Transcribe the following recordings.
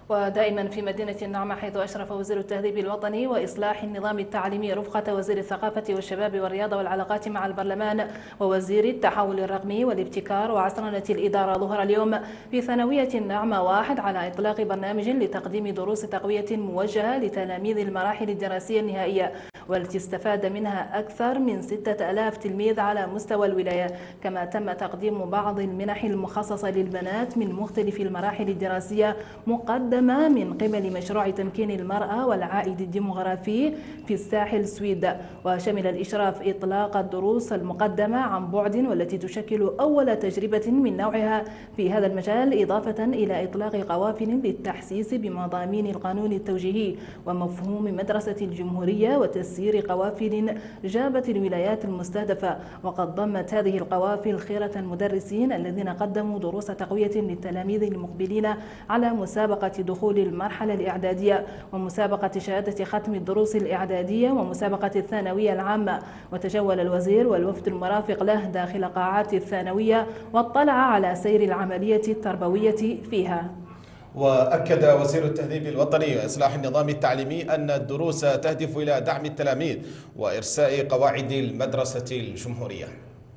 ودائما في مدينة النعمة، حيث أشرف وزير التهذيب الوطني وإصلاح النظام التعليمي رفقة وزير الثقافة والشباب والرياضة والعلاقات مع البرلمان ووزير التحول الرقمي والابتكار وعصرنة الإدارة ظهر اليوم في ثانوية النعمة 1 على إطلاق برنامج لتقديم دروس تقوية موجهة لتلاميذ المراحل الدراسية النهائية، والتي استفاد منها أكثر من 6000 تلميذ على مستوى الولاية. كما تم تقديم بعض المنح المخصصة للبنات من مختلف المراحل الدراسية مقدمة من قبل مشروع تمكين المرأة والعائد الديمغرافي في الساحل سويد. وشمل الإشراف إطلاق الدروس المقدمة عن بعد، والتي تشكل أول تجربة من نوعها في هذا المجال، إضافة إلى إطلاق قوافل للتحسيس بمضامين القانون التوجيهي ومفهوم مدرسة الجمهورية وتسيير قوافل جابت الولايات المستهدفة. وقد ضمت هذه القوافل خيرة المدرسين الذين قدموا دروس تقوية للتلاميذ المقبلين على مسابقة دخول المرحلة الإعدادية ومسابقة شهادة ختم الدروس الإعدادية ومسابقة الثانوية العامة. وتجول الوزير والوفد المرافق له داخل قاعات الثانوية واطلع على سير العملية التربوية فيها. وأكد وزير التهذيب الوطني وإصلاح النظام التعليمي أن الدروس تهدف إلى دعم التلاميذ وإرساء قواعد المدرسة الجمهورية.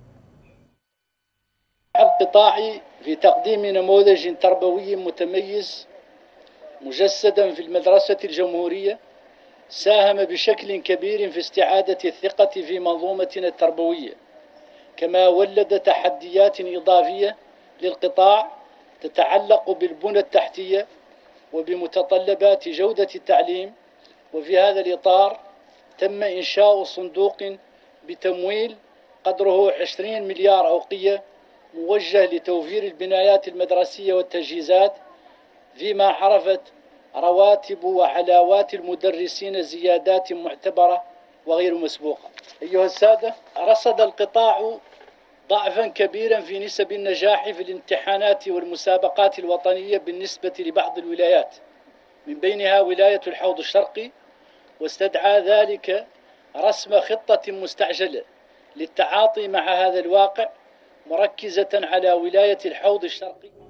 القطاعي في تقديم نموذج تربوي متميز مجسدا في المدرسة الجمهورية ساهم بشكل كبير في استعادة الثقة في منظومتنا التربوية، كما ولد تحديات إضافية للقطاع تتعلق بالبنى التحتية وبمتطلبات جودة التعليم. وفي هذا الإطار تم إنشاء صندوق بتمويل قدره 20 مليار أوقية موجه لتوفير البنايات المدرسية والتجهيزات، فيما عرفت رواتب وعلاوات المدرسين زيادات معتبرة وغير مسبوقة. أيها السادة، رصد القطاع ضعفا كبيرا في نسب النجاح في الامتحانات والمسابقات الوطنية بالنسبة لبعض الولايات، من بينها ولاية الحوض الشرقي، واستدعى ذلك رسم خطة مستعجلة للتعاطي مع هذا الواقع، مركزة على ولاية الحوض الشرقي.